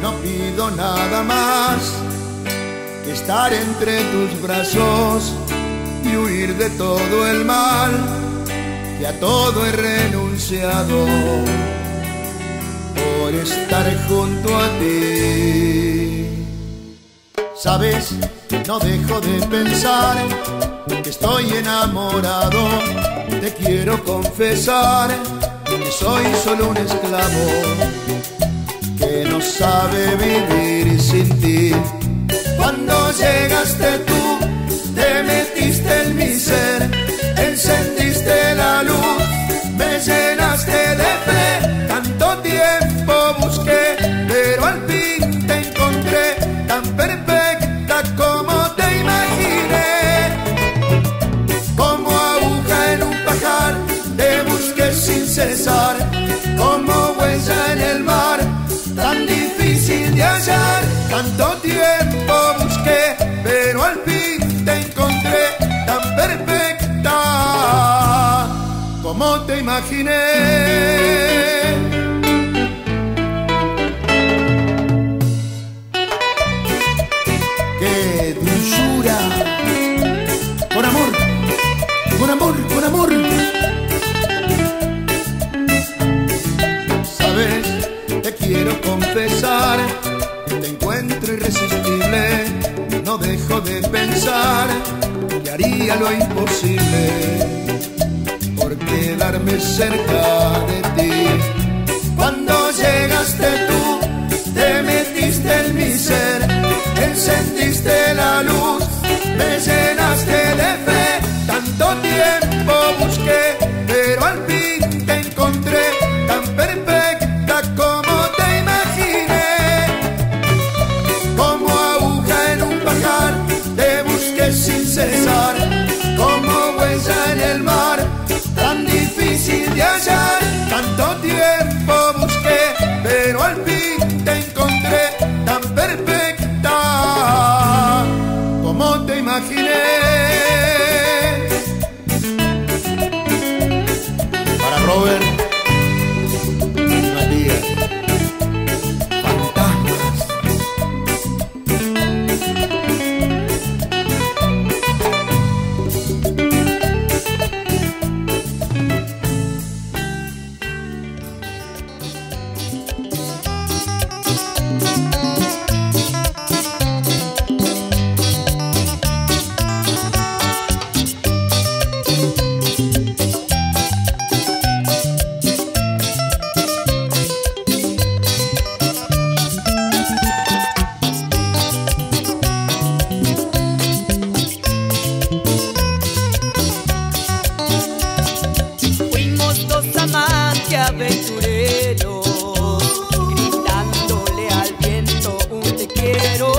no pido nada más que estar entre tus brazos y huir de todo el mal, que a todo he renunciado por estar junto a ti. Sabes, no dejo de pensar que estoy enamorado. Te quiero confesar que soy solo un esclavo que no sabe vivir sin ti. Cuando llegaste tú, te metiste en mi ser, encendiste la luz, me llenaste de fe. Tanto tiempo busqué, pero al fin te encontré, tan perfecta como te imaginé. Como aguja en un pajar, te busqué sin cesar, como huella en el mar, tan difícil de hallar. Tanto tiempo busqué, pero al fin te encontré, tan perfecta como te imaginé. ¡Qué dulzura! Con amor, con amor, con amor. Sabes, te quiero confesar que te encuentro irresistible. No dejo de pensar que haría lo imposible por quedarme cerca de ti. Cuando llegaste tú, te metiste en mi ser, encendiste la luz, me llenaste de fe. Tanto tiempo busqué, pero al fin te encontré, tan perfecta como te imaginé. Como aguja en un pajar, te busqué sin cesar, como huella en el mar, tan difícil de hallar. Tanto tiempo busqué, pero al fin te encontré, tan perfecta como te imaginé. Para Robert y Matías, Fantasmas. Aventureros, gritándole al viento un te quiero,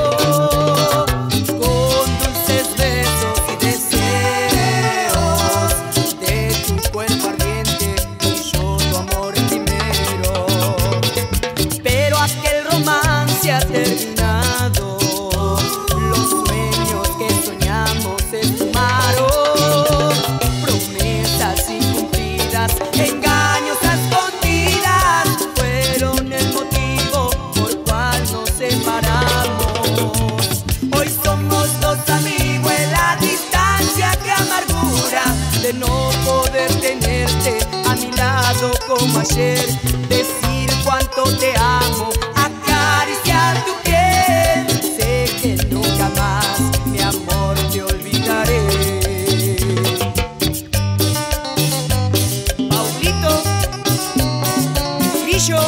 con dulces besos y deseos de tu cuerpo ardiente y yo tu amor primero. Pero aquel romance ha terminado, los sueños que soñamos se esfumaron, promesas incumplidas, engaños fueron el motivo por cual nos separamos. Hoy somos dos amigos en la distancia, qué amargura de no poder tenerte a mi lado como ayer, decir cuánto te amo, acariciar tu piel. Sé que nunca más, mi amor, te olvidaré. Paulito Grillo.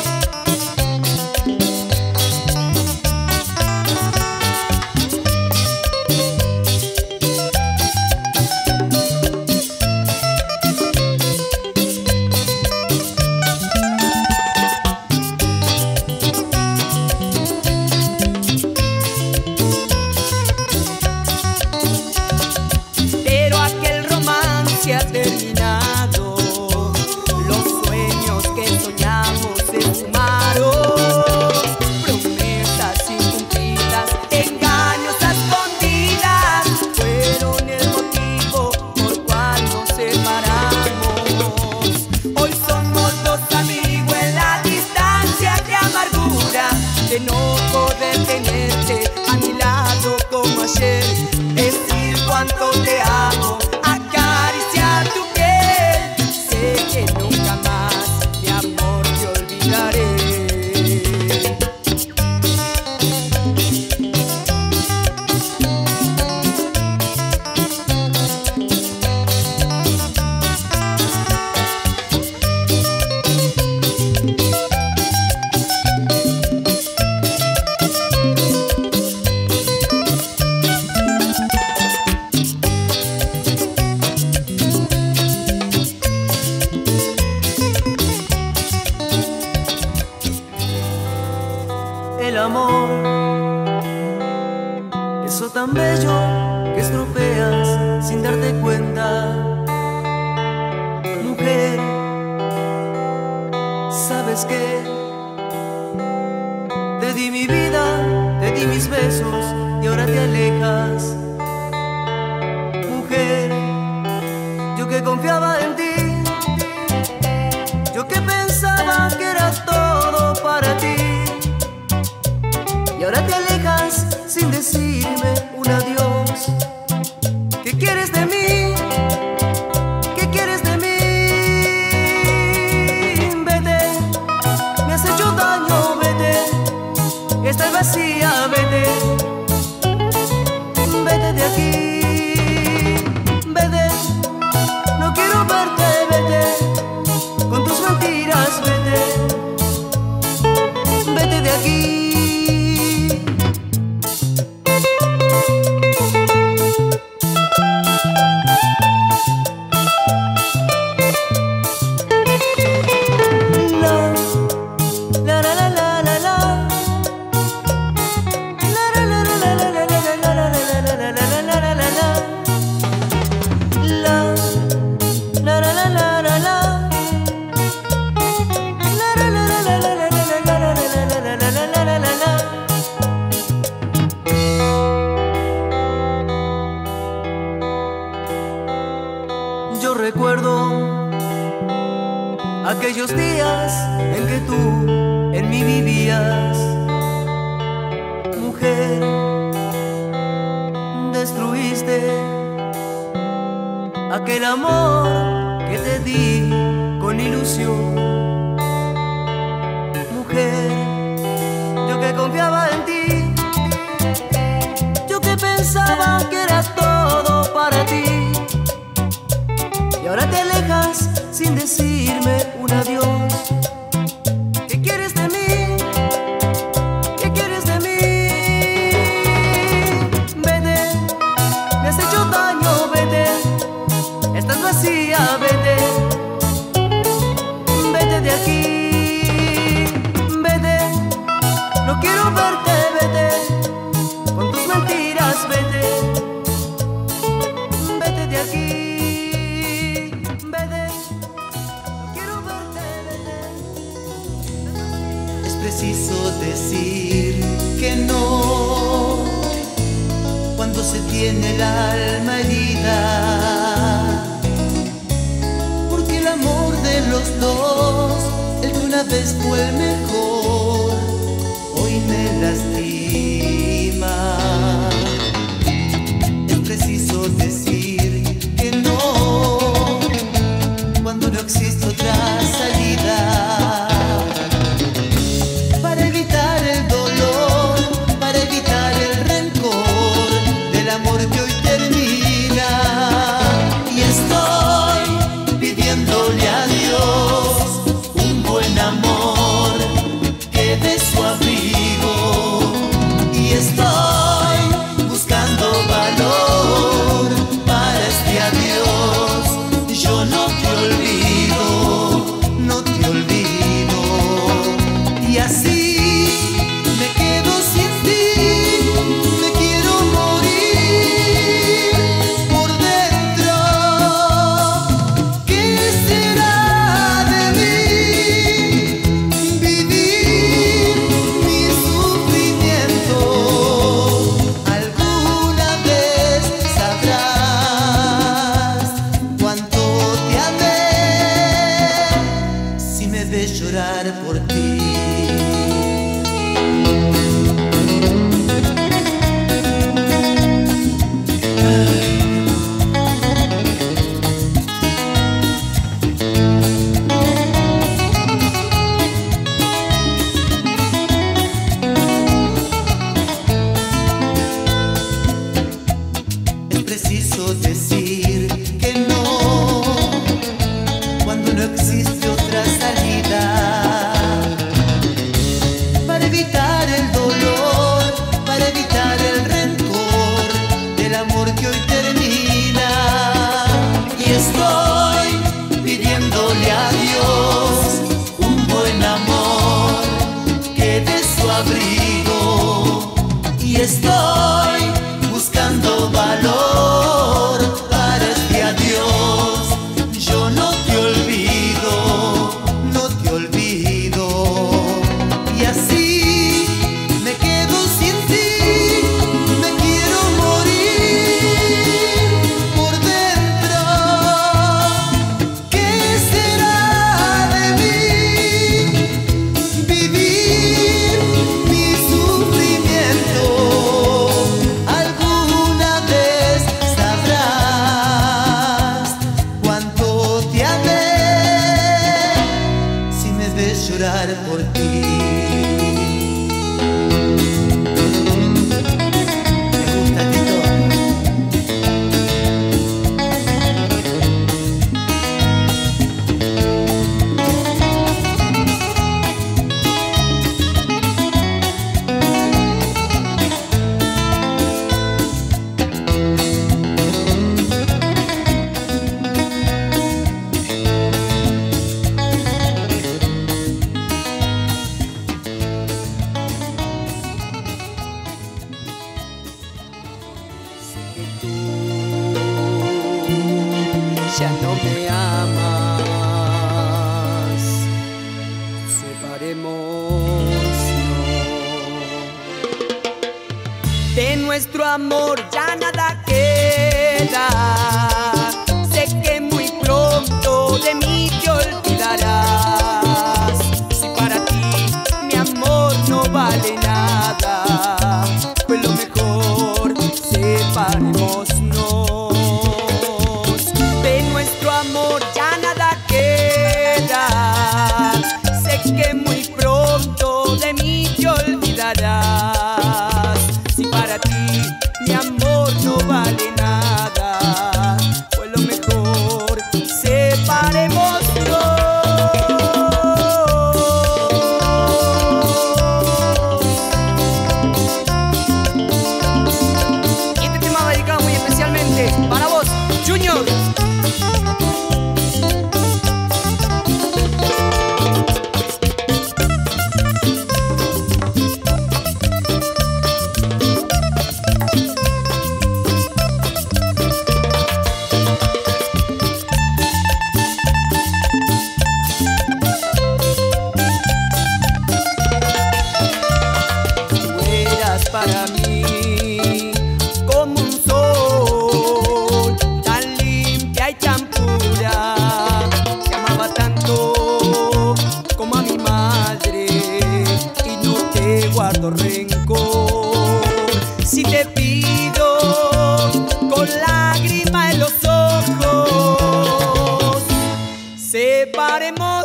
Eso tan bello que estropeas sin darte cuenta. Mujer, ¿sabes qué? Te di mi vida, te di mis besos y ahora te alejas. Mujer, yo que confiaba en ti, yo que pensaba que era todo para ti, y ahora te alejas sin decirme un adiós. ¿Qué quieres de mí? ¿Qué quieres de mí? Vete, me has hecho daño, vete, estoy vacía, vete, vete de aquí, vete, no quiero verte, vete, con tus mentiras, vete, vete de aquí. Yo recuerdo aquellos días en que tú en mí vivías. Mujer, destruiste aquel amor que te di con ilusión. Mujer, yo que confiaba en ti, yo que pensaba que era todo para ti, y ahora te alejas sin decirme un adiós. ¿Qué quieres de mí? ¿Qué quieres de mí? Vete, me has hecho daño, vete, estás vacía, vete, vete de aquí, vete, no quiero verte, vete, con tus mentiras, vete, vete de aquí. Es preciso decir que no cuando se tiene el alma herida, porque el amor de los dos, el que una vez fue el mejor, hoy me lastima. Es preciso decir que no cuando no existe otra salida, para evitar el dolor, para evitar el rencor del amor que hoy termina. Y estoy pidiéndole a Dios un buen amor que dé su abrigo, y estoy buscando valor para este adiós. Yo no te olvido, no te olvido, y así me quedo sin ti, me quiero morir por dentro. ¿Qué será de mí? Vivir mi sufrimiento. Alguna vez sabrás cuánto te amé, si me ves llorar por ti. Es preciso decir que no cuando no existe otra salida, para evitar el dolor, para evitar el rencor del amor que hoy termina. Y estoy pidiéndole a Dios un buen amor que dé su abrigo, y estoy buscando valor para este adiós. Yo no te olvido, no te olvido. Y así me quedo sin ti, me quiero morir por dentro. ¿Qué será de mí? Vivir mi sufrimiento. Alguna vez sabrás cuánto te amé si me ves llorar por ti. Me gusta, Tito. Ya no me amas, separémonos. De nuestro amor ya nada queda. Sé que muy pronto de mí te olvidarás. Si para ti mi amor no vale nada, pues lo mejor separémonos. De nuestro amor ya nada queda. Sé que muy pronto de mí te olvidarás. Si para ti mi amor no vale nada, pues lo mejor separémonos. Y este tema va dedicado muy especialmente para vos, Junior. Para mí como un sol tan limpia y tan pura. Te amaba tanto como a mi madre y no te guardo rencor. Si te pido con lágrima en los ojos, separémonos.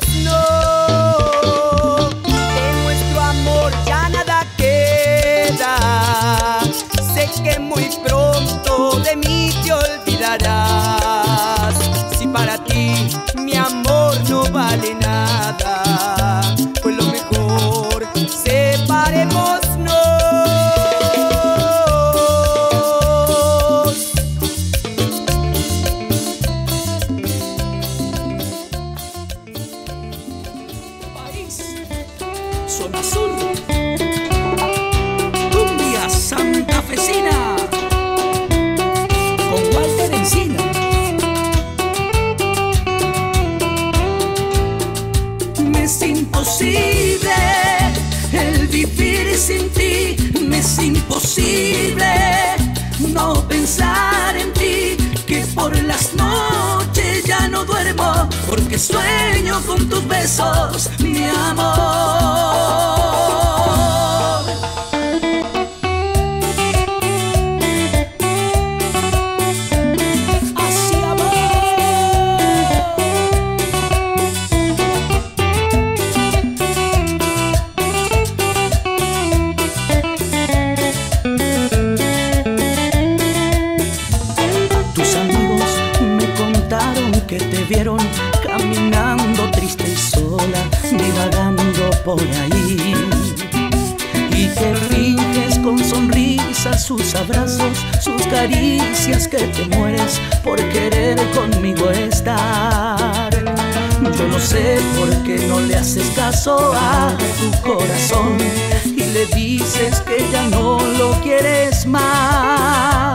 De nuestro amor ya nada queda. Sé que muy pronto de mí te olvidarás. Si para ti mi amor no vale nada, pues lo mejor separémonos. País, zona azul, cumbia santafesina, con Walter Encina. Me es imposible el vivir sin ti, me es imposible no pensar en ti, que por las noches ya no duermo, porque sueño con tus besos, mi amor. Así tus amigos me contaron que te vieron caminando triste y sola, divagando por ahí, y que finges con sonrisas sus abrazos, sus caricias, que te mueres por querer conmigo estar. Yo no sé por qué no le haces caso a tu corazón y le dices que ya no lo quieres más.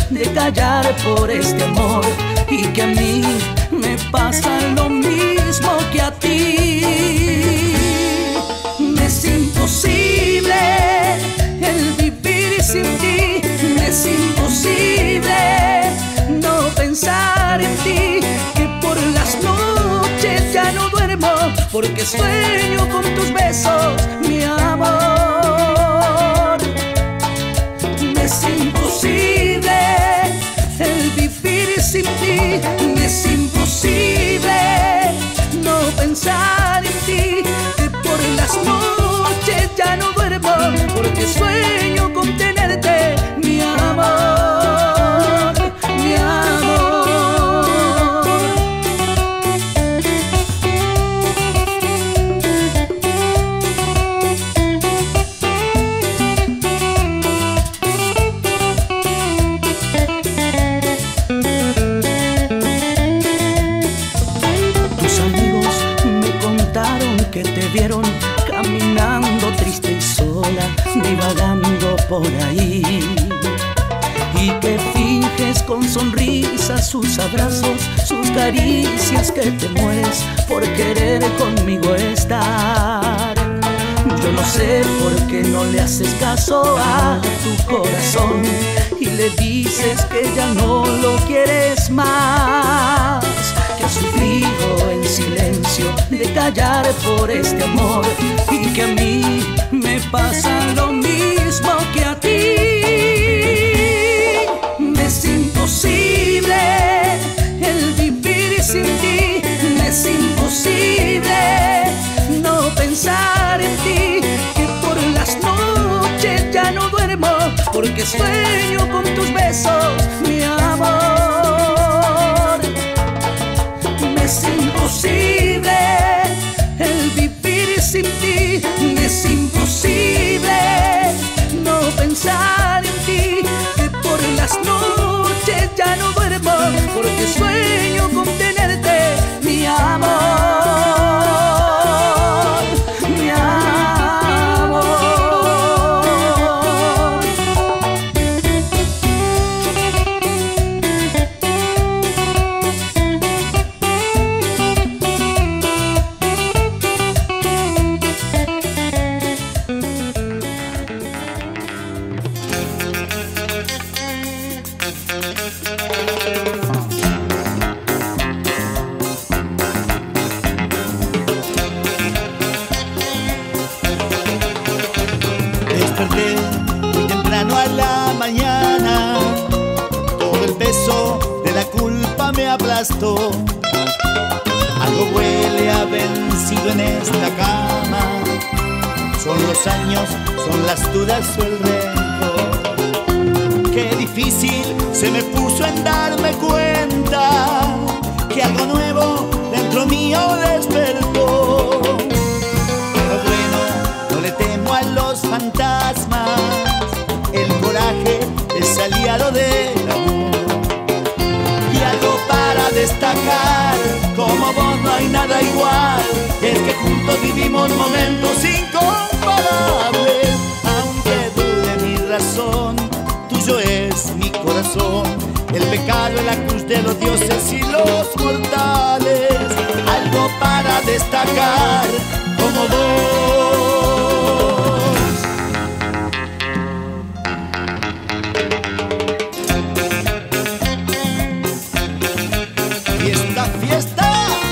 de callar por este amor, y que a mí me pasa lo mismo que a ti. Me es imposible el vivir sin ti, me es imposible no pensar en ti, que por las noches ya no duermo porque sueño con tus besos, mi amor. Me es imposible el vivir sin ti, me es imposible no pensar en ti, que por las noches ya no duermo porque sueño con tenerte, mi amor, mi amor. Que te vieron caminando triste y sola, divagando por ahí, y que finges con sonrisas sus abrazos, sus caricias, que te mueres por querer conmigo estar. Yo no sé por qué no le haces caso a tu corazón y le dices que ya no lo quieres más, que has sufrido en silencio de callar por este amor, y que a mí me pasa lo mismo que a ti. Me es imposible el vivir sin ti, me es imposible no pensar en ti, que por las noches ya no duermo porque sueño con tus besos, mi amor. Me es imposible el vivir sin ti, me es imposible no pensar en ti, que por las noches ya no duermo porque sueño con tenerte, mi amor, mi amor. Desperté muy temprano a la mañana, todo el peso de la culpa me aplastó. Algo huele a vencido en esta cama, son los años, son las dudas o el rencor. Qué difícil se me puso en darme cuenta que algo nuevo dentro mío despertó. Pero bueno, no le temo a los fantasmas, el coraje es aliado del amor. Y algo para destacar, como vos no hay nada igual, es que juntos vivimos momentos incomparables. Aunque dude mi razón, tuyo es mi corazón, el pecado es la cruz de los dioses y los mortales. Algo para destacar, como vos. Fiesta, fiesta.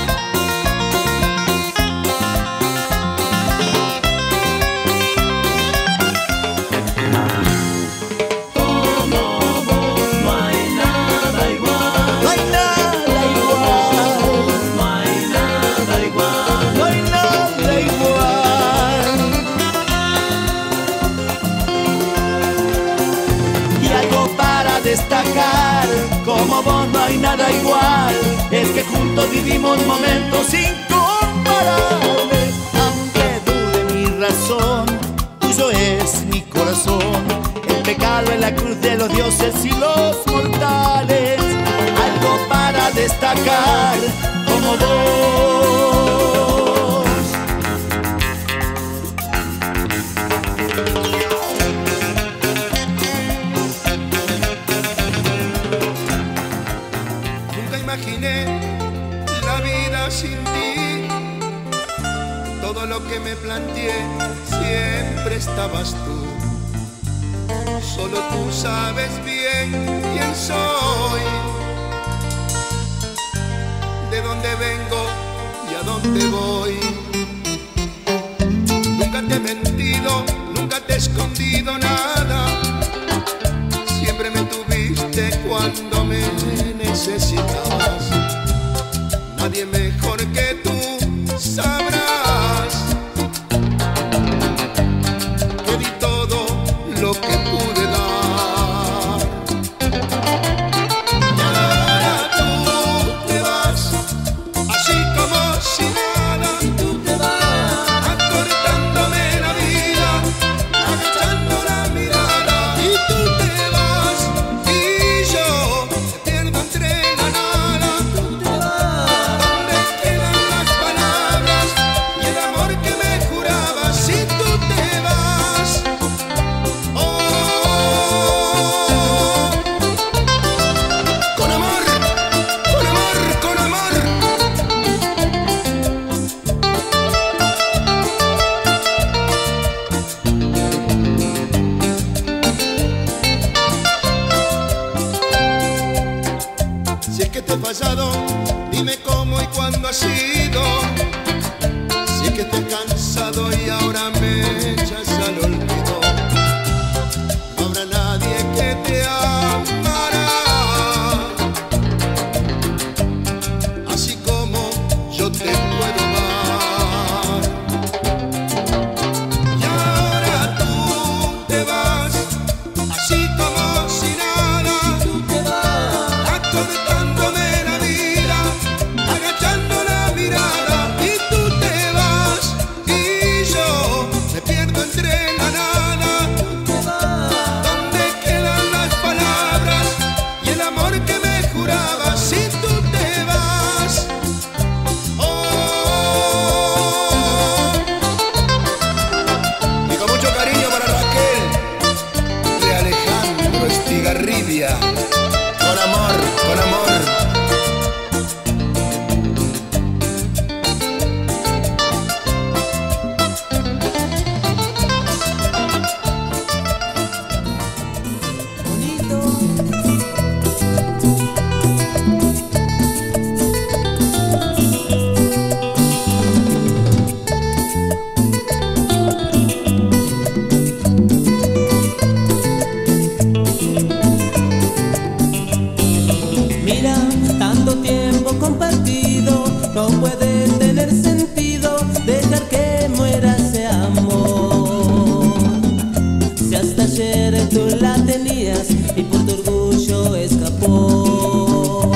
Destacar, como vos no hay nada igual, es que juntos vivimos momentos incomparables. Aunque dude mi razón, tuyo es mi corazón, el pecado es la cruz de los dioses y los mortales. Algo para destacar, como vos. planteé siempre estabas tú. Solo tú sabes bien quién soy, de dónde vengo y a dónde voy. Nunca te he mentido, nunca te he escondido nada. Siempre me tuviste cuando me necesitabas. Nadie mejor que tú sabrás que di todo lo que pude dar. Y ahora tú te vas, así como si nada. Y tú te vas, Acortándome la vida, agachando la mirada. Y tú te vas, y yo me pierdo entre la nada. tú te vas. ¿Dónde quedan las palabras y el amor que me jurabas? Si tú te vas, oh, con amor, con amor, con amor. Si es que te he fallado, dime cómo y cuándo ha sido. Si es que te he cansado y ahora me echas al olvido. No habrá nadie que te amará así como yo te puedo amar. Y ahora tú te vas, así como si nada. Tú te vas, Acortándome la vida, agachando la mirada. Y tú te vas, y yo me pierdo entre la nada. tú te vas. ¿Dónde quedan las palabras y el amor que me jurabas? Si tú te vas, oh. Y con mucho cariño para Raquel y Alejandro Estigarribia. Con amor, con amor. Bonito. Mira, tanto tiempo compartido, no puede tener sentido dejar que muera ese amor. Si hasta ayer tú la tenías y por tu orgullo escapó.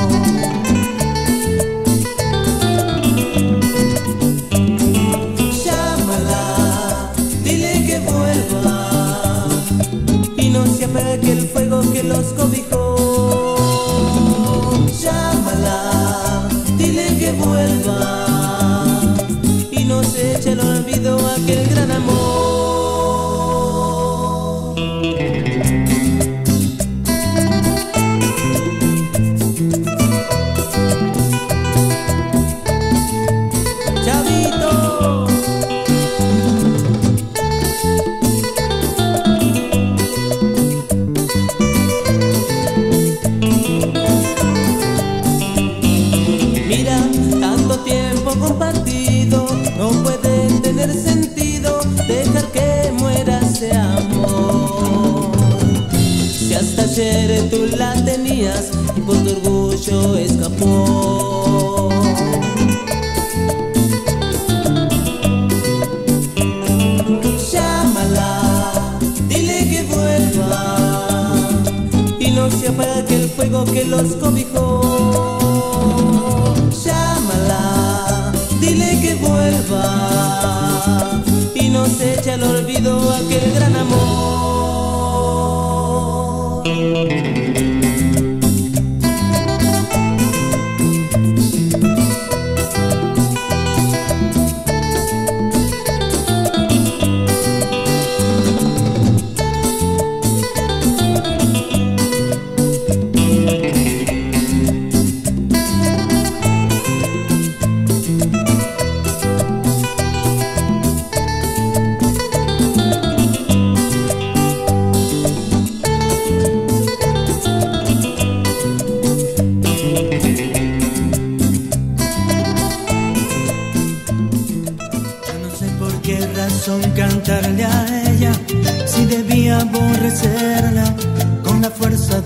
Llámala, dile que vuelva y no se apague el fuego que los cobijó. Llámala, dile que vuelva y no se eche al olvido aquel gran amor. Chavito. Mira, tanto tiempo compartido, no puede tener sentido dejar que muera ese amor. Si hasta ayer tú la tenías y por tu orgullo escapó. Llámala, dile que vuelva y no se apague el fuego que los cobijó. Llámala, dile que vuelva y no se eche al olvido aquel gran amor.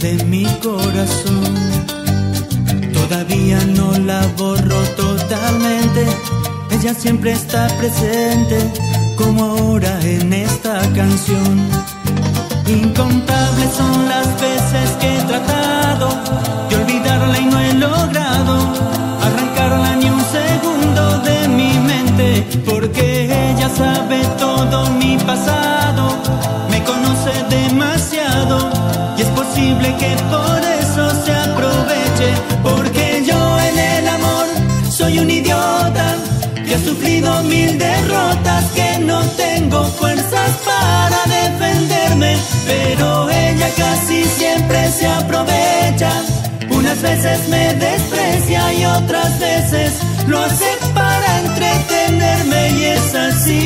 de mi corazón. Todavía no la borro totalmente, ella siempre está presente, como ahora en esta canción. Incontables son las veces que he tratado de olvidarla y no he logrado arrancarla ni un segundo de mi mente, porque ella sabe todo mi pasado, me conoce demasiado y es posible que por eso se aproveche, porque yo en el amor soy un idiota que ha sufrido 1000 derrotas, que no tengo fuerzas para defenderme, pero ella casi siempre se aprovecha. Unas veces me desprecia y otras veces lo hace para entretenerme, y es así.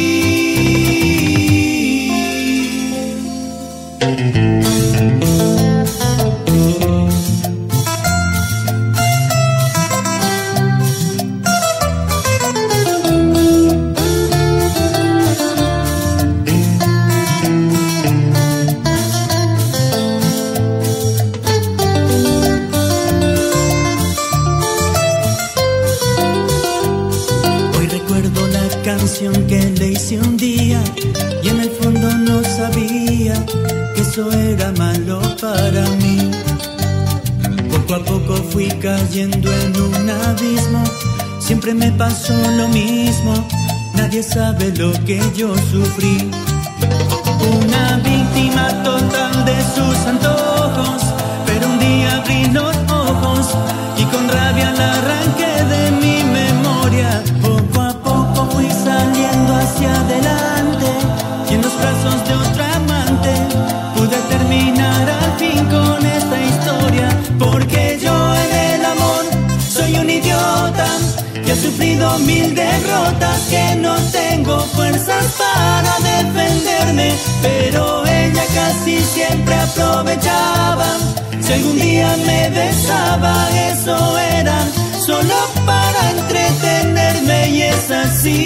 Que le hice un día y en el fondo no sabía que eso era malo para mí. Poco a poco fui cayendo en un abismo, siempre me pasó lo mismo, nadie sabe lo que yo sufrí. Una víctima total de sus antojos, pero un día abrí los ojos y con rabia la arranqué de mi memoria. Poco a poco fui saliendo hacia adelante y en los brazos de otra amante pude terminar al fin con esta historia, porque yo en el amor soy un idiota que ha sufrido 1000 derrotas, que no tengo fuerzas para defenderme, pero ella casi siempre aprovechaba. Si algún día me besaba, eso era solo para entretenerme, y es así.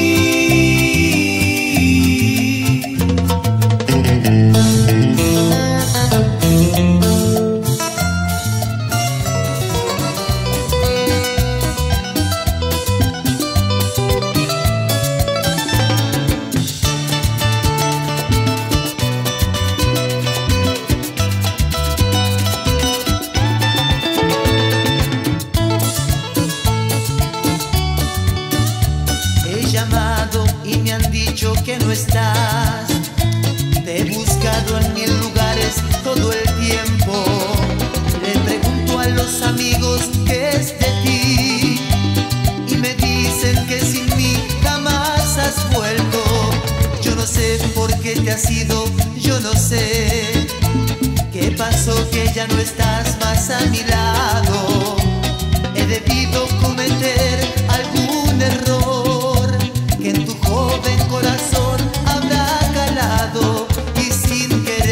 Que no estás, te he buscado en 1000 lugares todo el tiempo, le pregunto a los amigos qué es de ti y me dicen que sin mí jamás has vuelto. Yo no sé por qué te has ido, yo no sé qué pasó, que ya no estás más a mi lado. He debido cometer algún error que en tu joven corazón habrá calado, y sin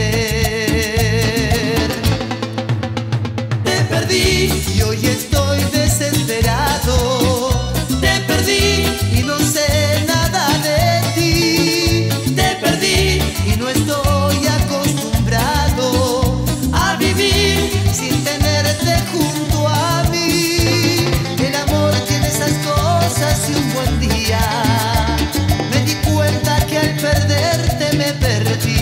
querer te perdí y hoy estoy desesperado. Te perdí y no sé nada de ti. Te perdí y no estoy acostumbrado a vivir sin tenerte junto a mí. El amor tiene esas cosas y un buen día que al perderte me perdí.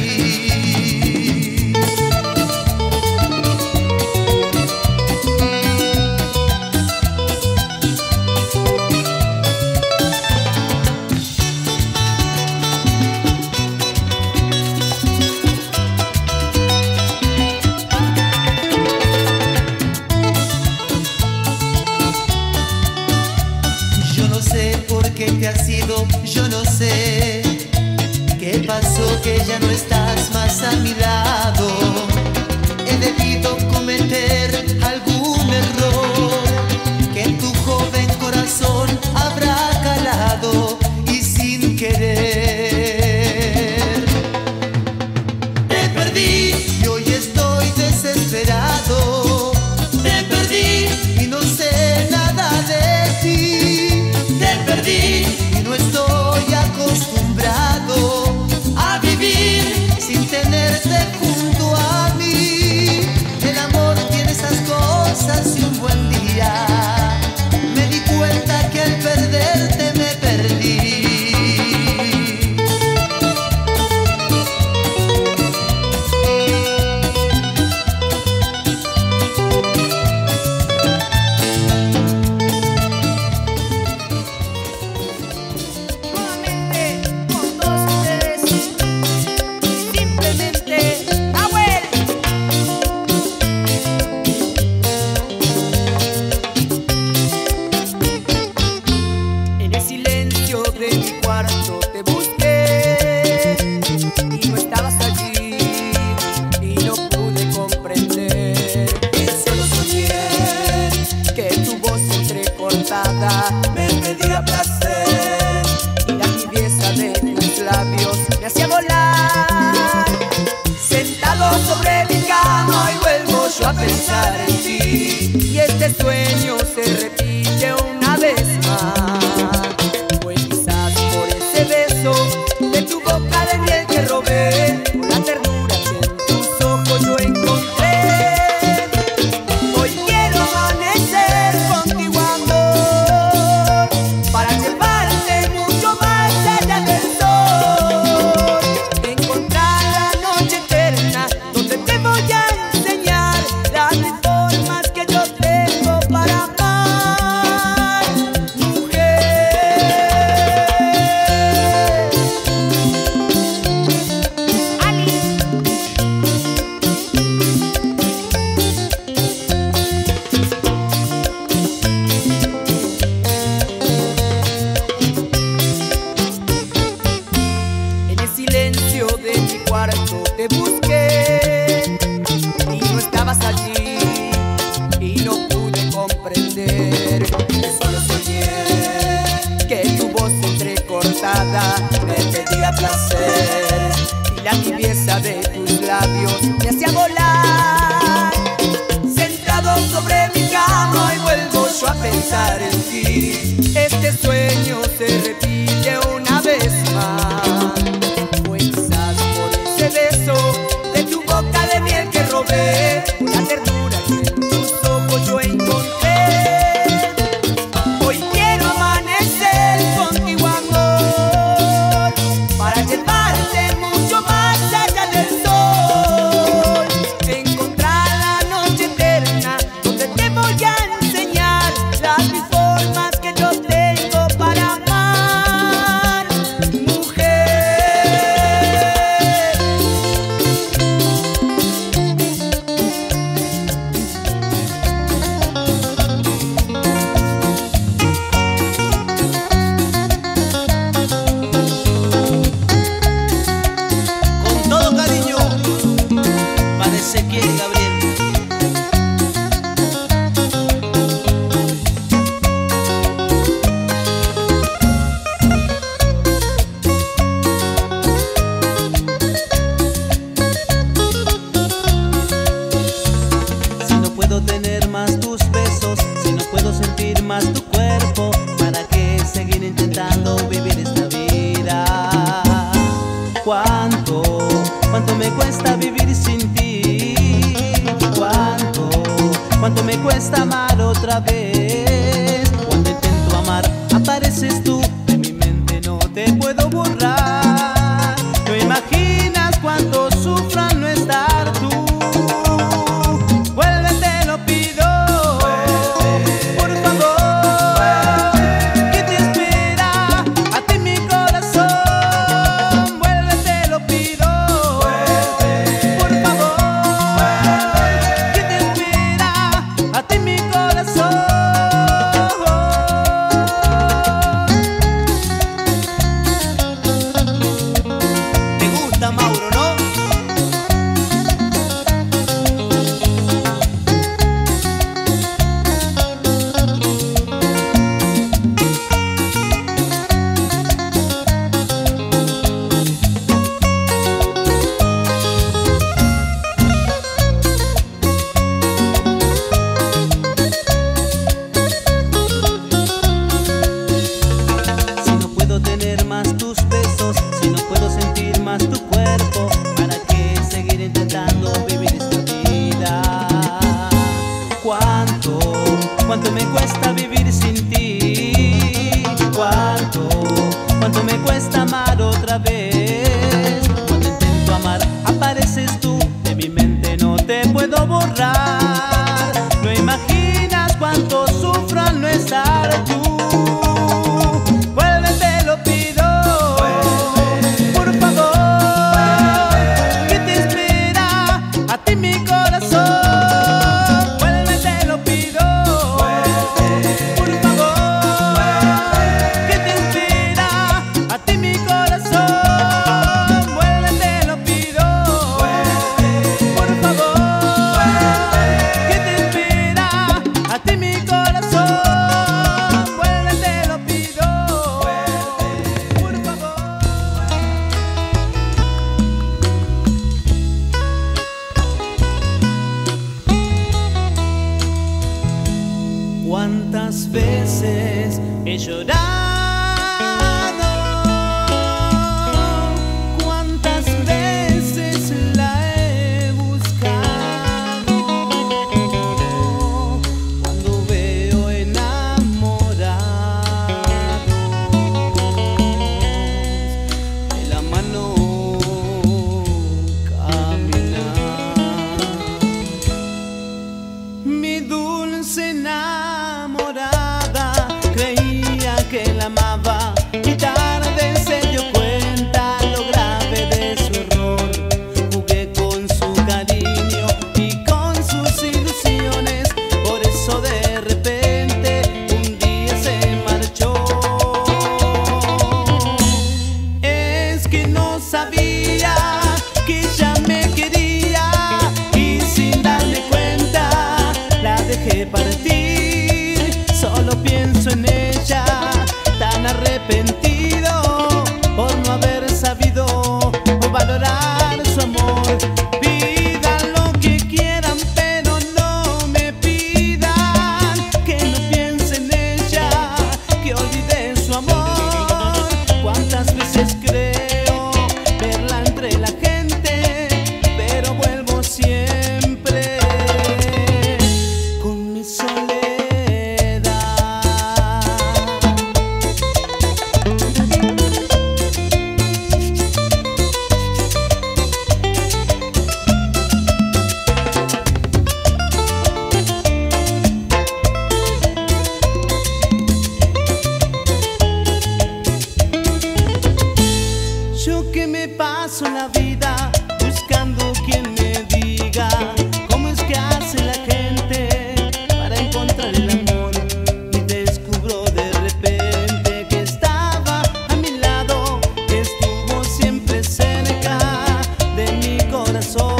Yo no sé por qué te has ido, yo no sé ¿qué pasó que ya no estás más a mi lado? He debido cometer algún error que en tu joven corazón habrá calado, y sin querer te perdí y hoy estoy desesperado. Te perdí y no sé nada de ti. Te perdí y no estoy acostumbrado a vivir sin tener pensar en ti y este sueño se repite una vez más. Pues quizás por ese beso de tu boca de miel que robé, por la ternura que en tus ojos yo encontré. Hoy quiero amanecer contigo, amor, para llevarte mucho más allá del sol. Encontrar la noche eterna donde te voy a enseñar las formas que yo tengo para amar, mujer. En el silencio de mi cuarto te busqué y no estabas allí y no pude comprender que solo soñé que tu voz entrecortada me pedía placer y la tibieza de tus labios me hacía volar. Sentado sobre mi cama y vuelvo yo a pensar en ti, este sueño se repite una vez más. Fue quizás por ese beso de tu boca de miel que robé, la ternura que en tus ojos yo encontré. Hoy quiero amanecer contigo, amor, para llevarte mucho más allá del sol. Encontrar la noche eterna donde te voy a enseñar las mil formas que yo tengo para amar, mujer. Con todo cariño, para Ezequiel y Gabriel. Si no puedo tener más tus besos, si no puedo sentir más tu cuerpo, ¿para qué seguir intentando vivir esta vida? ¿Cuánto me cuesta vivir sin ti? ¿Cuánto me cuesta amar otra vez? Cuando intento amar, apareces tú, de mi mente no te puedo borrar. No imaginas cuánto sufro al no estar tú. Vuelve, te lo pido, por favor. ¿Qué te espera? A ti mi corazón. Vuelve, te lo pido, por favor. ¿Qué te espera? A ti mi corazón. Cuántas veces he llorado, cuántas veces la he buscado, cuando veo enamorados de la mano caminar. Mi dulce enamorada creía que la amaba y tarde se dio cuenta lo grave de su error. Jugué con su cariño y con sus ilusiones, por eso de repente un día se marchó. Es que no sabía que ella me quería y sin darme cuenta la dejé partir. Solo pienso en ella, tan arrepentido por no haber sabido valorar su amor. Pidan lo que quieran, pero no me pidan que no piense en ella, que olvide su amor. Cuántas veces creo verla entre la gente, pero vuelvo siempre con mi soledad. Yo que me paso la vida buscando quien me diga cómo es que hace la gente para encontrar el amor, y descubro de repente que estaba a mi lado, que estuvo siempre cerca de mi corazón.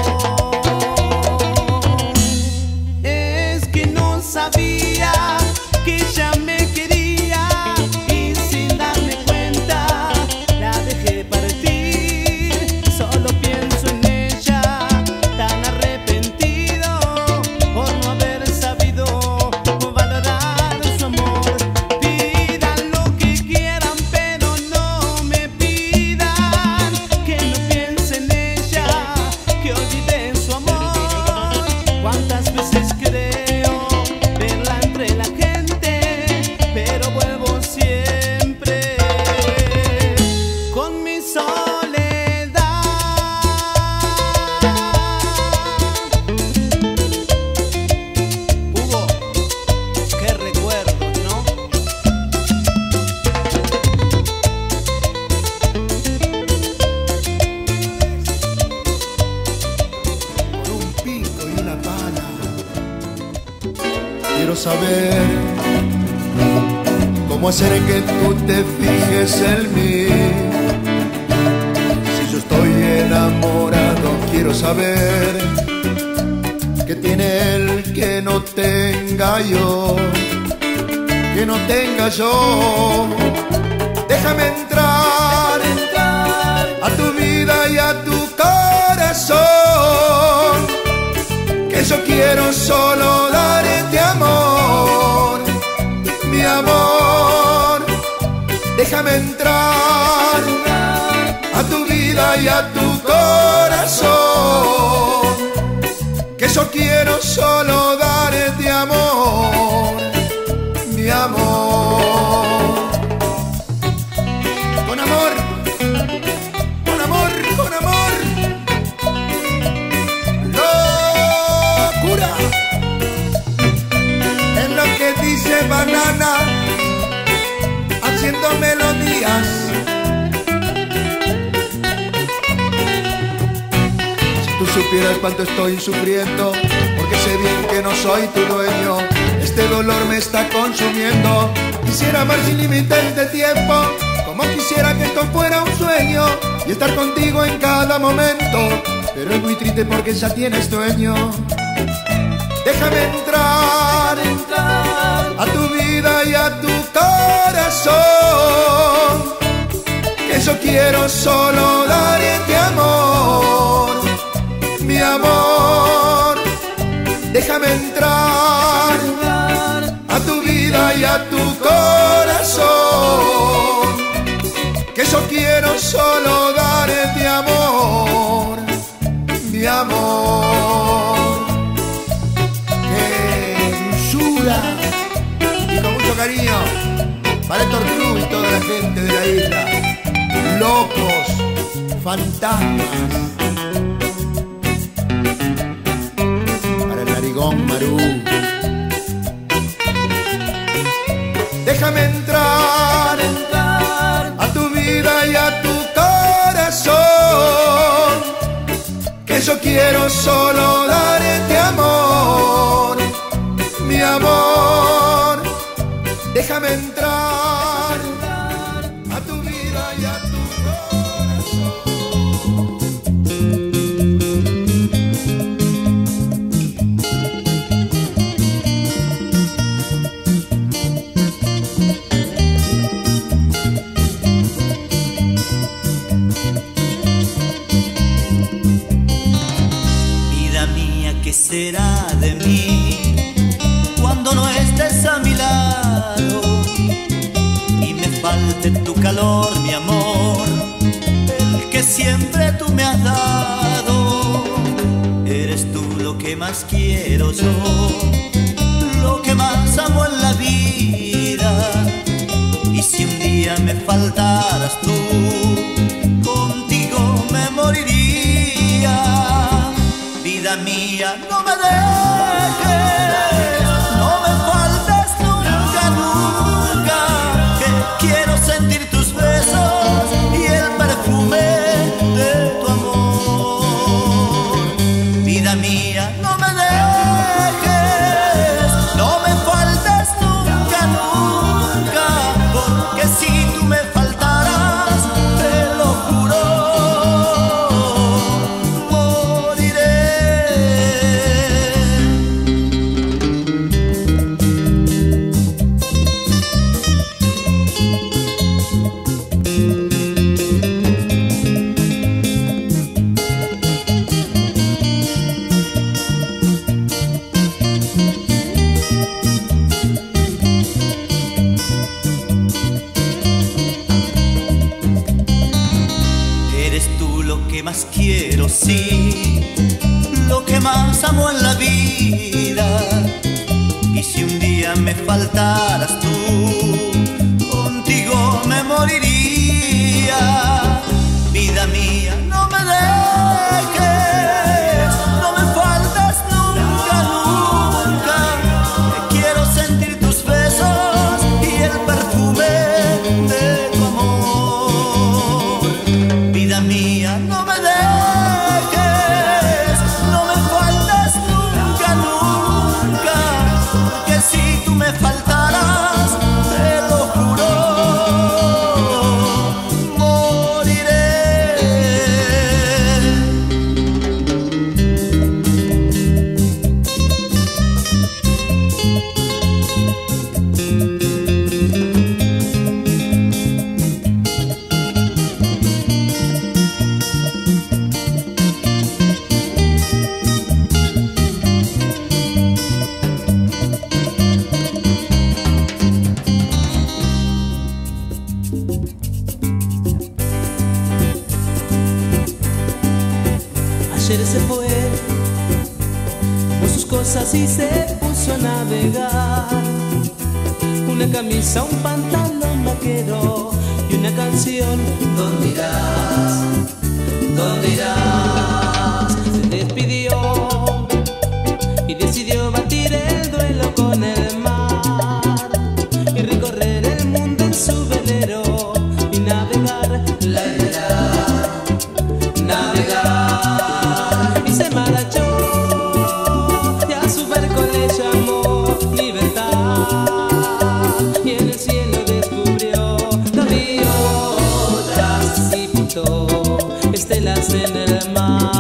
Es que no sabía que ella me quería y sin darme cuenta la dejé partir. Solo pienso en ella, tan arrepentido por no haber sabido valorar su amor. Pidan lo que quieran, pero no me pidan que no piense en ella, que olvide su amor. Cuántas veces creo verla entre la gente, pero vuelvo siempre con mi soledad. Hugo, qué recuerdos, ¿no? Por un pico y una pala. Quiero saber cómo hacer que tú te fijes en mí. Si yo estoy enamorado, quiero saber qué tiene él que no tenga yo, que no tenga yo. Déjame entrar a tu vida y a tu corazón, que yo quiero solo darte amor, mi amor. Déjame entrar a tu vida y a tu corazón, que yo quiero solo darte amor, mi amor. Con amor, con amor, con amor. Locura es lo que dice Banana, haciendo melodías. Si tú supieras cuánto estoy sufriendo, porque sé bien que no soy tu dueño. Este dolor me está consumiendo. Quisiera amar sin límites de tiempo, como quisiera que esto fuera un sueño y estar contigo en cada momento, pero es muy triste porque ya tienes dueño. Déjame entrar a tu vida y a tu corazón, que yo quiero solo darte amor, mi amor. Déjame entrar a tu vida vida y a tu corazón, que yo quiero solo darte amor, mi amor. ¡Qué dulzura! Y con mucho cariño para Héctor Cruz y toda la gente de la isla. Locos, fantasmas. Para el narigón Marú. Déjame entrar a tu vida y a tu corazón, que yo quiero solo darte amor, mi amor. Déjame entrar a tu vida y a tu ¿Qué será de mí cuando no estés a mi lado y me falte tu calor, mi amor, el que siempre tú me has dado? Eres tú lo que más quiero yo, lo que más amo en la vida. Y si un día me faltaras tú, contigo me moriría. Vida mía, no me dejes, no me faltes nunca, nunca, que quiero sentir tus besos y el perfume de tu amor. Vida mía, no me dejes, no me faltes nunca, nunca, porque si tú me faltaras, te lo juro, más quiero, sí, lo que más amo en la vida. Y si un día me faltaras tú, contigo me moriría. Vida mía, no me dejes, no me faltes nunca, nunca, que quiero sentir tus besos y el perfume de tu amor. Vida mía, no me dejes, no me faltes nunca, nunca, que si tú me faltaras, te lo juro, moriré. Ayer se fue con sus cosas y se puso a navegar. Una camisa, un pantalón vaquero y una canción. ¿Dónde irás? ¿Dónde irás? Se despidió y decidió batir el duelo con el mar y recorrer el mundo en su velero y navegar, navegar. Y se marchó y a su barco le llamó libertad, y en el cielo descubrió gaviotas y pintó estelas en el mar.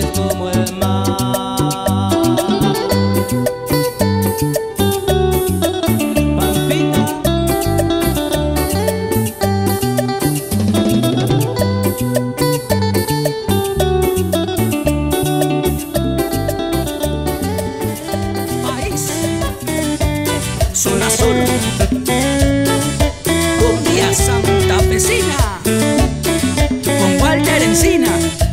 como el mar. Pampita. País, zona sur, cumbia santafesina, con Walter Encina.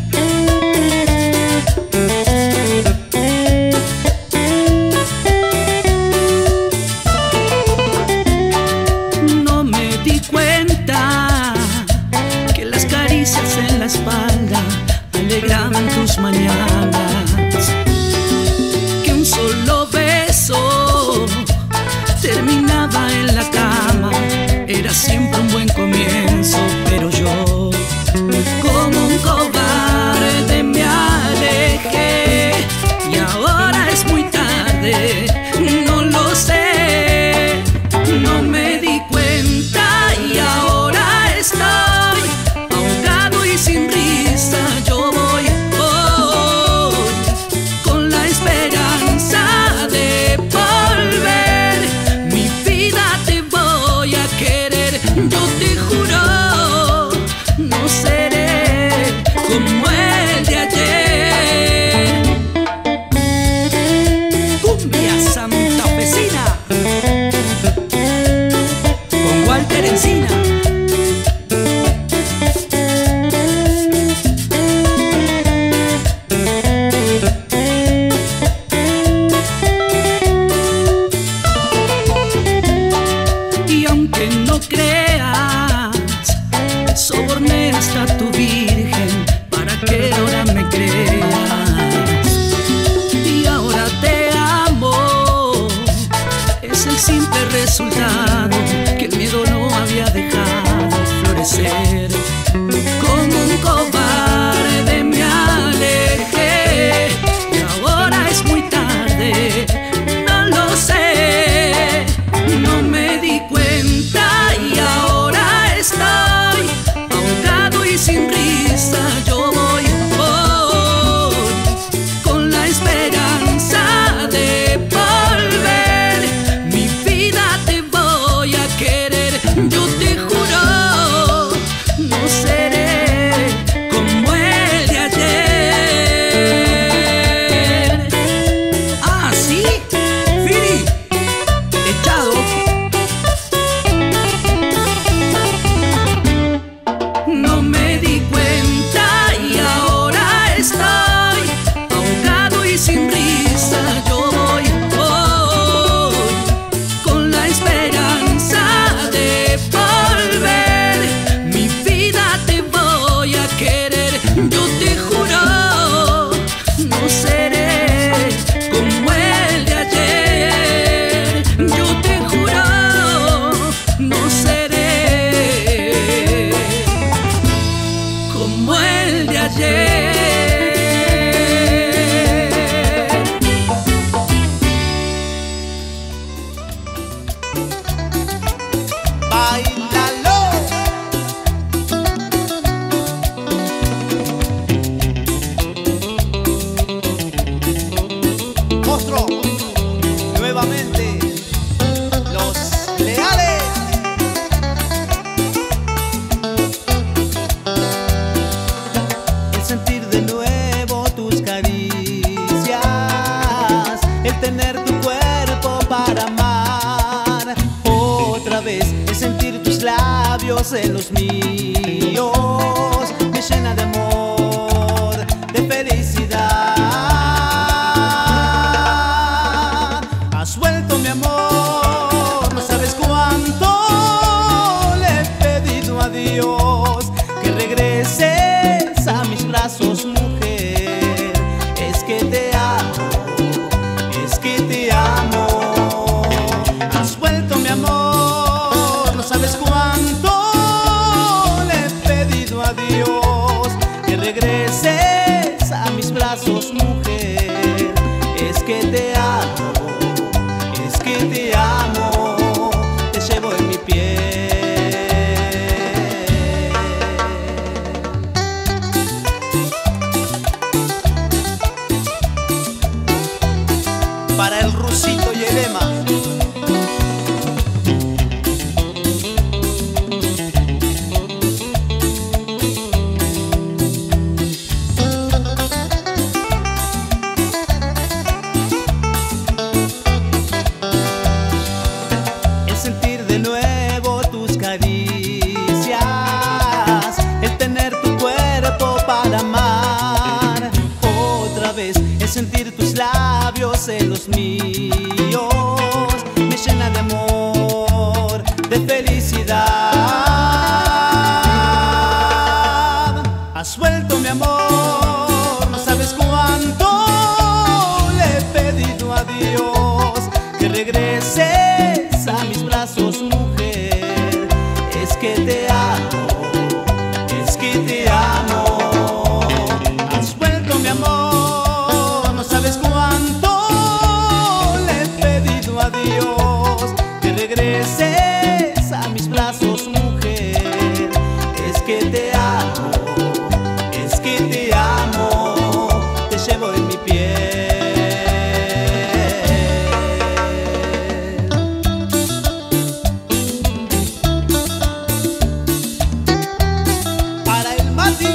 No me di cuenta que las caricias en la espalda alegraban tus mañanas, que un solo beso terminaba en la cama. Era siempre un buen comienzo, pero yo, como un cobarde, me alejé. Y ahora es muy tarde, no lo sé, no me di cuenta. Y ahora estoy ahogado y sin risa. Yo voy con la esperanza de volver. Mi vida te voy a querer. Yo te juro, no seré como el de ayer. Cumbia santafesina, con Walter Encina. Y aunque no creas, soborné hasta tu virgen para que ahora me creas. Y ahora te amo, es el simple resultado que el miedo no había dejado florecer. Como un cobarde me alejé, y ahora es muy tarde, no lo sé, no me di cuenta. Y ahora estoy ahogado y sin risa. Yo voy con la esperanza de volver. Mi vida te voy a querer. Yo te juro, no seré como el de ayer. Ah, sí, Fili, echado. No me di cuenta y ahora estoy ahogado y sin risa. Yo voy con la esperanza de volver. Mi vida te voy a querer. Yo te juro, no seré como el de ayer. Yo te juro, no seré como el de ayer. Báilalo. Monstruo, nuevamente, los leales. El sentir de nuevo tus caricias, el tener tu cuerpo para amar otra vez, el sentir tus labios en los míos, me llena de amor, de felicidad. Has vuelto mi amor, no sabes cuánto le he pedido a Dios que regreses a mis brazos, mujer. Es que te amo, es que te amo. Has vuelto mi amor, no sabes cuánto le he pedido a Dios que regreses a mis brazos, mujer. Es que te amo, es que te amo, te llevo en mi piel. dilema. El sentir de nuevo tus caricias, el tener tu cuerpo para amar otra vez, el sentir tus labios en los míos, me llena de amor, de felicidad. Has vuelto mi amor, no sabes cuánto le he pedido a Dios que regreses a mis brazos, mujer. Es que te amo, es que te amo. Has vuelto mi amor, no sabes cuánto le he pedido a Dios que regreses a mis brazos, mujer. Es que te amo, es que te amo, te llevo en mi piel. Para el Mati.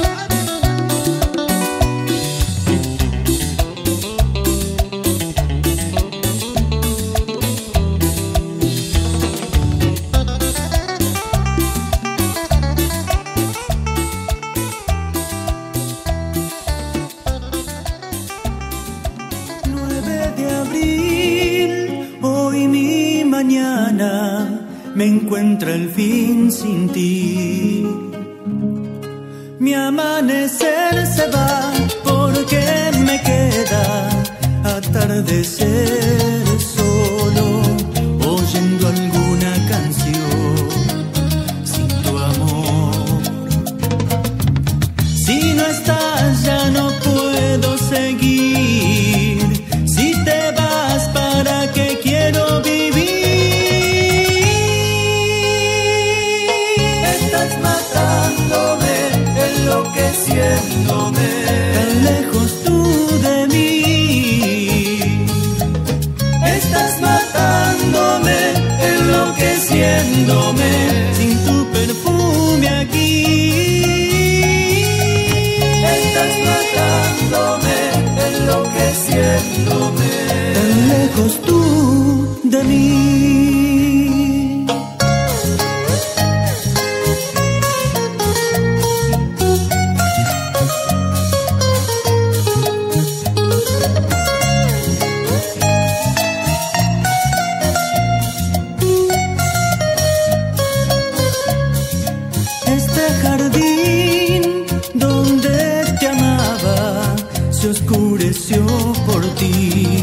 Hoy mi mañana me encuentra el fin sin ti. Mi amanecer se va porque me queda atardecer solo, oyendo alguna canción sin tu amor. Si no estás ya no puedo seguir. Si te vas, ¿para qué quiero vivir? Estás matándome, enloqueciéndome. Tan lejos tú de mí. Estás matándome, enloqueciéndome. Sin tu perfume aquí. Estás matándome, enloqueciéndome. Tan lejos tú de mí. Este jardín donde te amaba se oscureció por ti.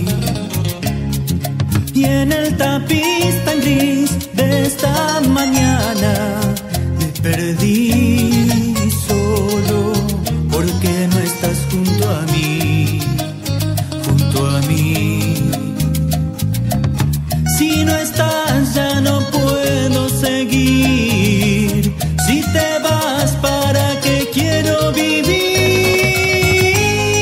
Y en el tapiz tan gris de esta mañana me perdí solo, porque no estás junto a mí, junto a mí. Si no estás ya no puedo seguir. Si te vas, ¿para qué quiero vivir?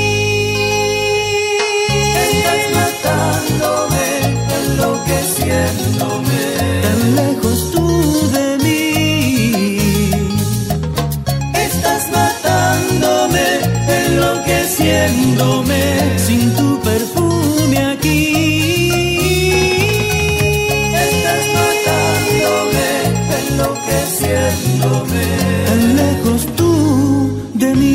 Estás matándome, enloqueciéndome. Tan lejos tú de mí. Estás matándome, enloqueciéndome. Sin tu perfume aquí. Estás matándome, enloqueciéndome. Tan lejos tú de mí.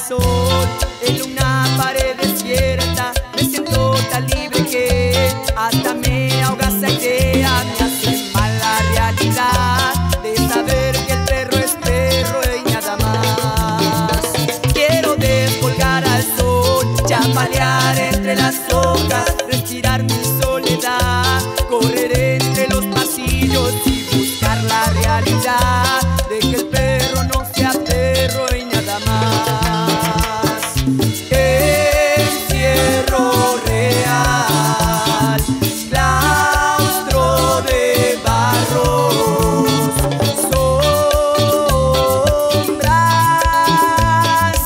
sol en una pared desierta. Me siento tan libre que hasta me ahoga esa idea. Me hace mal la realidad de saber que el perro es perro y nada más. Quiero descolgar al sol, chapalear entre las hojas, respirar mi soledad, correr entre los pasillos y buscar la realidad de que el perro no sea perro y nada más. Encierro real, claustro de barros, sombras,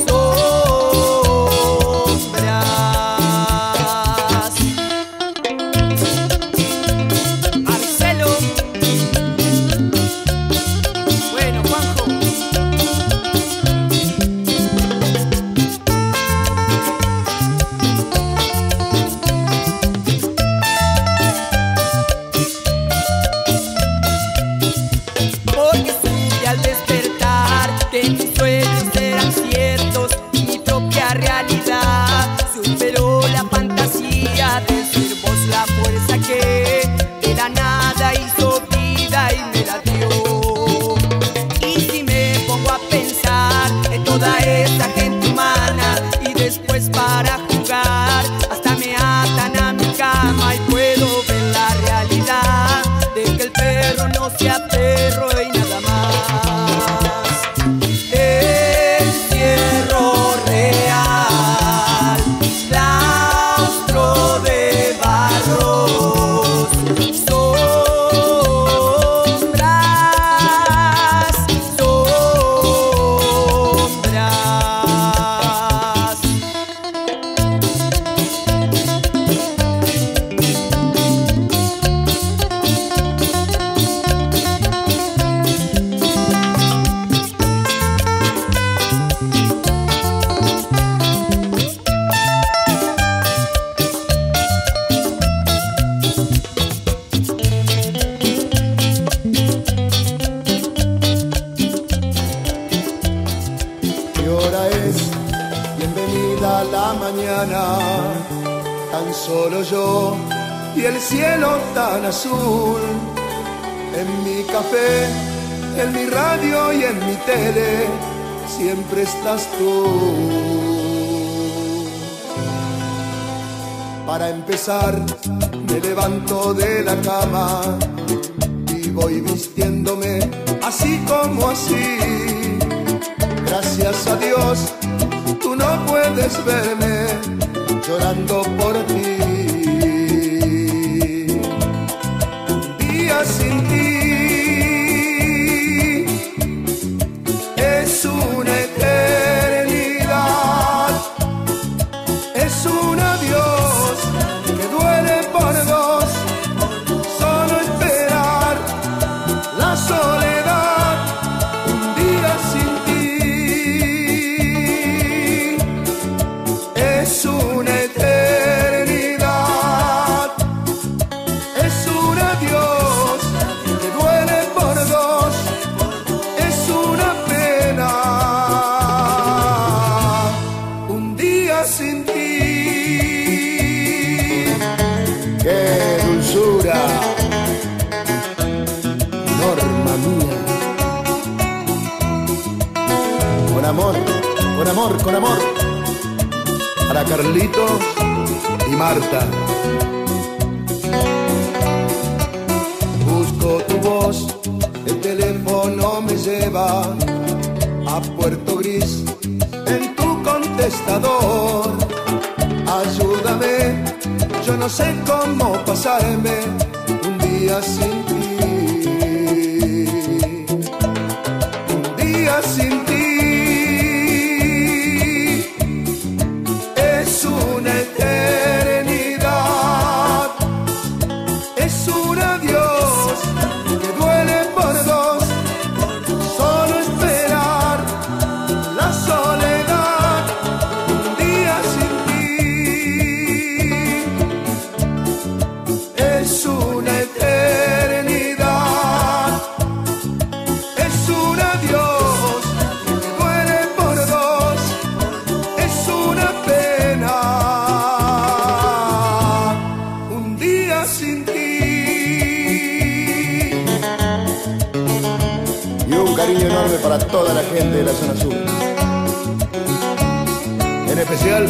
sombras. Marcelo. Bueno, Juanjo. Porque supe al despertar que mis sueños eran ciertos y mi propia realidad superó la fantasía de ser vos la fuerza que de la nada hizo vida y me la dio. Y si me pongo a pensar en toda esa gente humana y después para jugar hasta me atan a mi cama y puedo ver la realidad de que el perro no sea perro y nada más. Encierro real, claustro de barros, sombras, sombras. ¿Qué hora es? Bienvenida a la mañana. Tan solo yo y el cielo tan azul. En mi café, en mi radio y en mi tele, siempre estás tú. Para empezar, me levanto de la cama y voy vistiéndome así como así. Gracias a Dios, tú no puedes verme llorando por ti. Un día sin ti es una eternidad, es un adiós que duele por dos. Solo esperar la soledad, un día sin ti es una eternidad, es un adiós que duele por dos, es una pena, un día sin ti. ¡Qué dulzura! Norma mía. Con amor, con amor, con amor. Para Carlitos y Marta. Busco tu voz, el teléfono me lleva a Puerto Gris en tu contestador. Ayúdame, yo no sé cómo pasarme un día sin ti. Un día sin ti es una eternidad, es un adiós que duele por dos. Solo esperar la soledad, un día sin ti es una eternidad. para toda la gente de la zona sur. En especial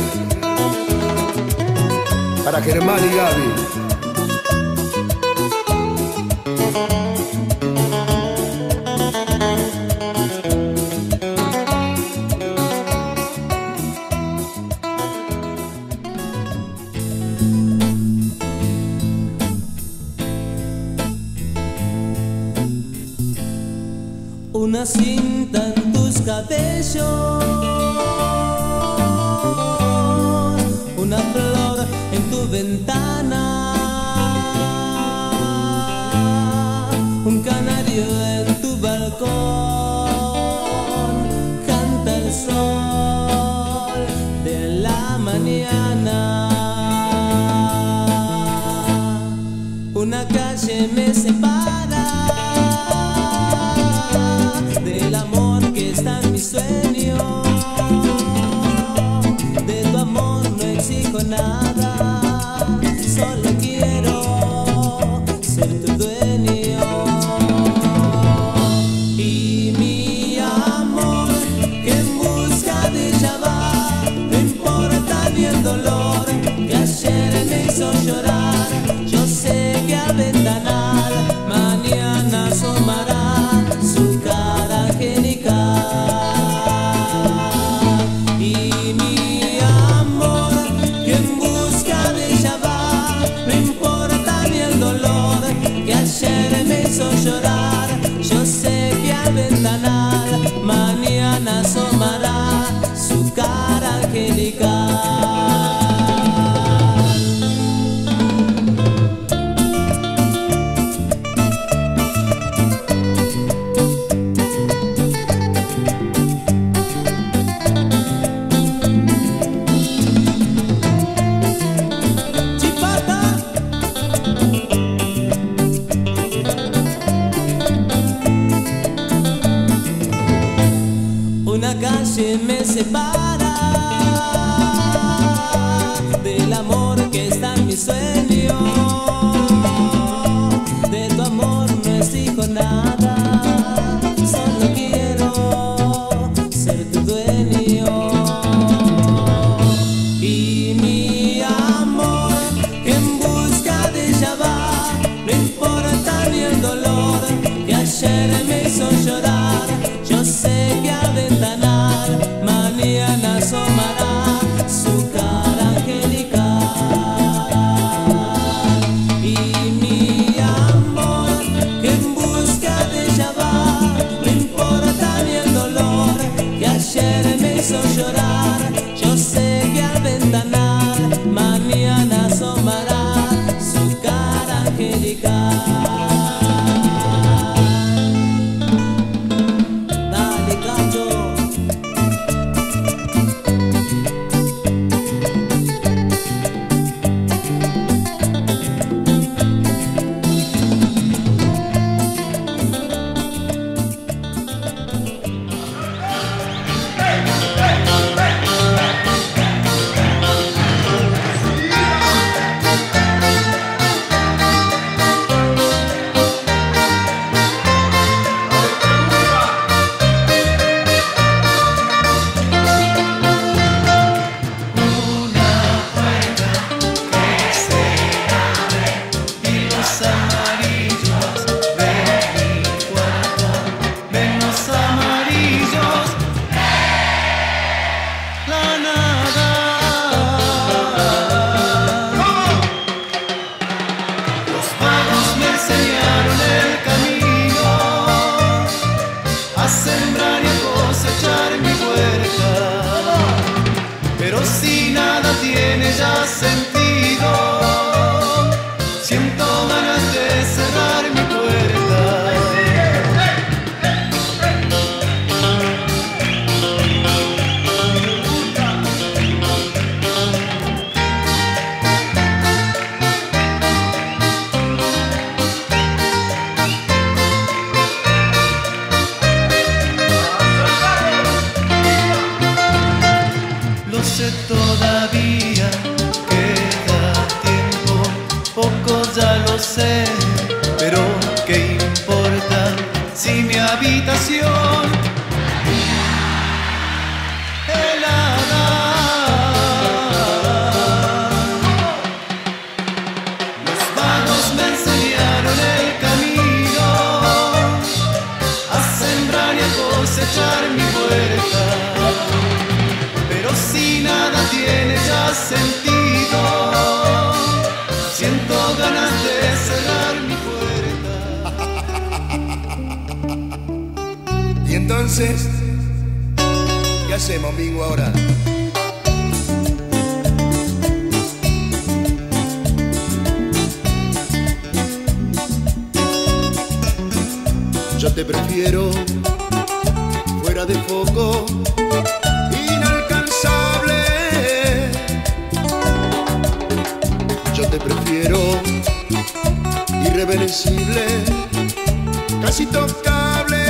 para Germán y Gaby. Una cinta en tus cabellos, una flor en tu ventana, un canario en tu balcón, canta el sol de la mañana. Una calle me separa del amor que está en mi sueño. De tu amor no exijo nada, solo quiero ser tu dueño. Y mi amor, que en busca de ella va, no importa ni el dolor que ayer me hizo llorar. Yo sé que al ventanal mañana asomará su cara angelical. Y mi amor, que en busca de ella va, no importa ni el dolor que ayer me hizo llorar. Yo sé que al ventanal mañana asomará su cara angelical. Una calle me separa del amor que está en mi sueño. De tu amor no exijo nada, solo quiero ser tu dueño. Y mi amor, que en busca de ella va, no importa ni el dolor que ayer me hizo llorar. Yo sé que al ventanal mañana asomará su cara angelical. Y mi amor, que en busca de ella va, no importa ni el dolor que ayer me hizo llorar. Yo sé que al ventanal mañana asomará su cara angelical. Pero qué importa si mi habitación entonces, ¿qué hacemos, Mingo, ahora? Yo te prefiero fuera de foco, inalcanzable. Yo te prefiero irreversible, casi tocable.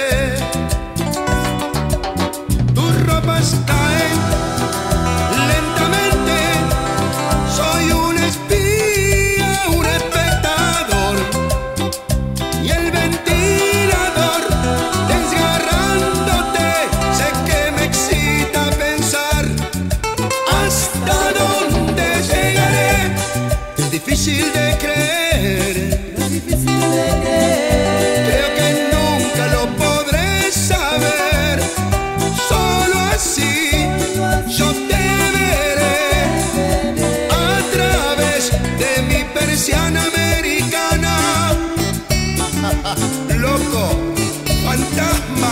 Tus ropas caen lentamente, soy un espía, un espectador, y el ventilador desgarrándote, sé que me excita pensar hasta dónde llegaré. Es difícil de creer, Es difícil de creer. creo que nunca lo podré saber. Solo así yo te veré a través de mi persiana americana. Loco, fantasma.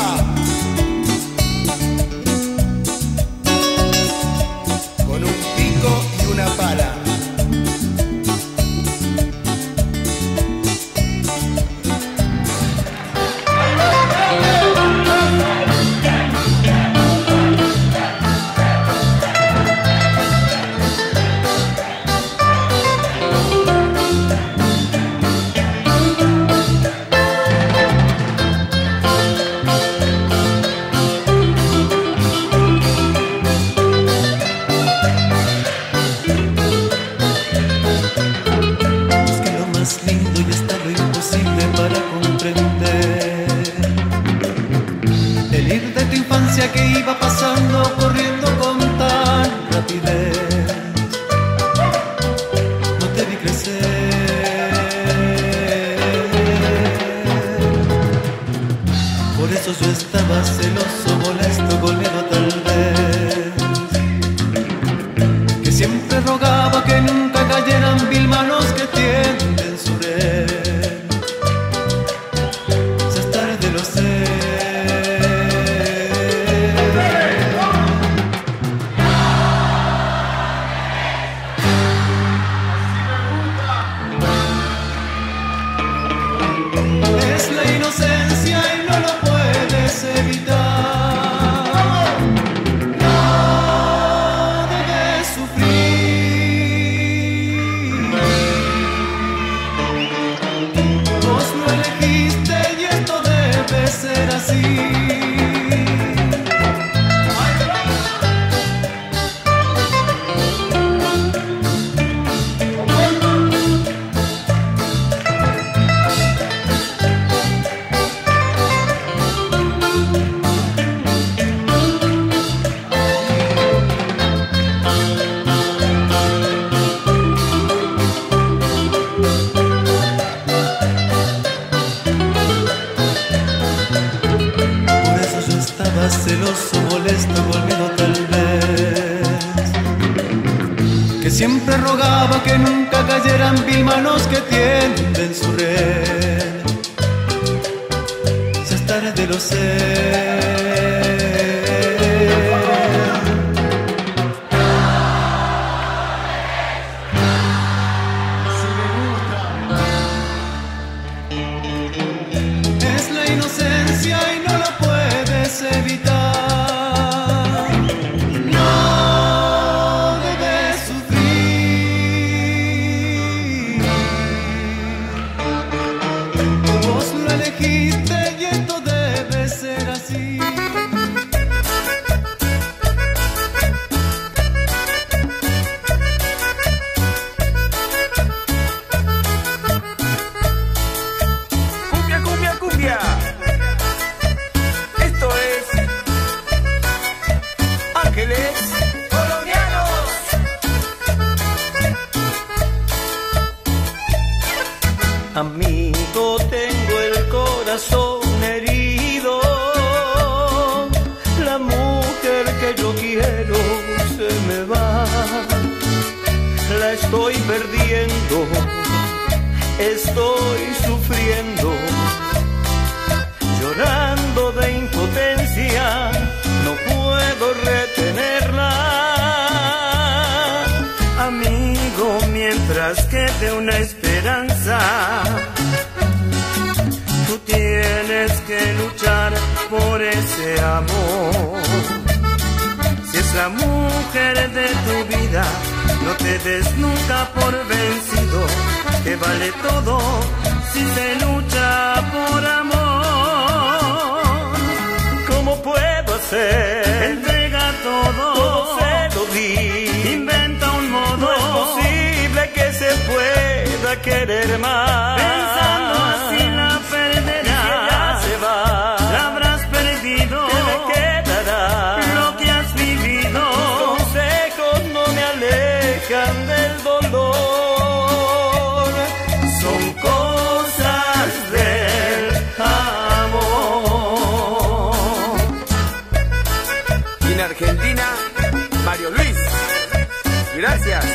Con un pico y una pala. Es que lo más lindo y hasta lo imposible para comprender. El ir de tu infancia que iba pasando, corriendo con tan rapidez. No te vi crecer. Por eso yo estaba celoso, molesto, con miedo tal vez. Que siempre rogaba que nunca cayeran vil manos que tienden su red. Ya es tarde, lo sé. Es la inocencia y no lo puedes evitar. No debes sufrir. Vos lo elegiste y esto debe ser así. Por eso yo estaba celoso, molesto, con miedo tal vez. Que siempre rogaba que nunca cayeran vil manos que tienden su red. Ya es tarde, lo sé. Es la inocencia y no la puedes evitar. No debes sufrir. Vos lo elegiste y esto debe ser así. Cumbia, cumbia, cumbia. Esto es Ángeles Colombianos. Amigo, tengo el corazón herido. La mujer que yo quiero se me va. La estoy perdiendo. Estoy sufriendo, llorando de impotencia. detenerla. Amigo, mientras quede una esperanza, tú tienes que luchar por ese amor. Si es la mujer de tu vida, no te des nunca por vencido, que vale todo si se lucha por amor. ¿Cómo puedo hacer? Entrega todo se lo di. Inventa un modo, no es posible que se pueda querer más. Pensando así la perderás, y si ella se va, la habrás perdido. ¿Qué me quedará? Lo que has vivido. Tus consejos no me alejan del dolor, son cosas del amor. En Argentina, Mario Luis. Gracias.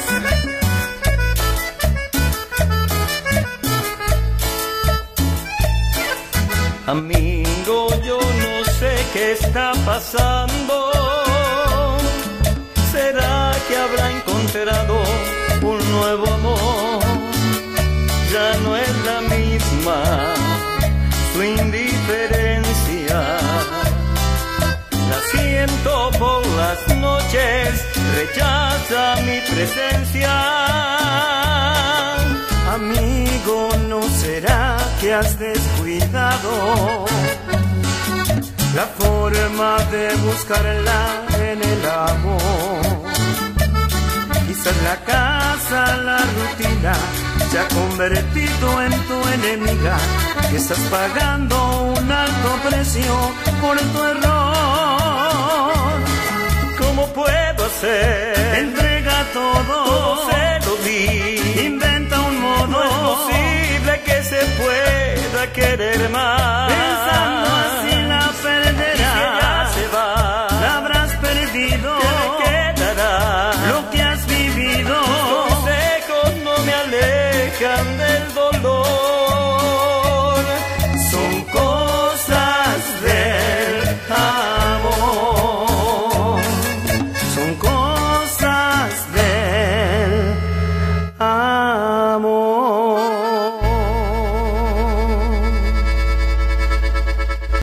Amigo, yo no sé qué está pasando. ¿Será que habrá encontrado un nuevo amor? Ya no es la misma su indiferencia. La siento por las noches, rechaza mi presencia. Amigo, ¿no será que has descuidado la forma de buscarla en el amor? Quizás la casa, la rutina se ha convertido en tu enemiga y estás pagando un alto precio por tu error. ¿Cómo puedo hacer? Entrega todo se lo di. Inventa un modo, no es posible que se pueda querer más. Pensando así